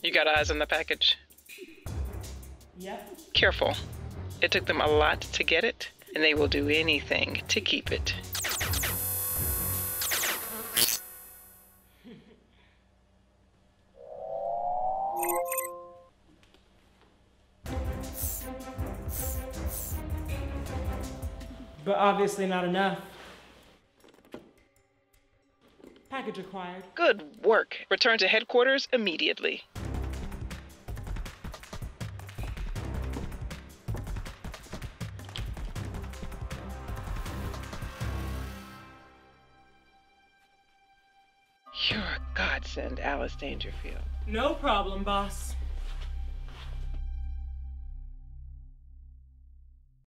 You got eyes on the package? Yep. Careful. It took them a lot to get it, and they will do anything to keep it. But obviously not enough. Package acquired. Good work. Return to headquarters immediately. You're a godsend, Alice Dangerfield. No problem, boss.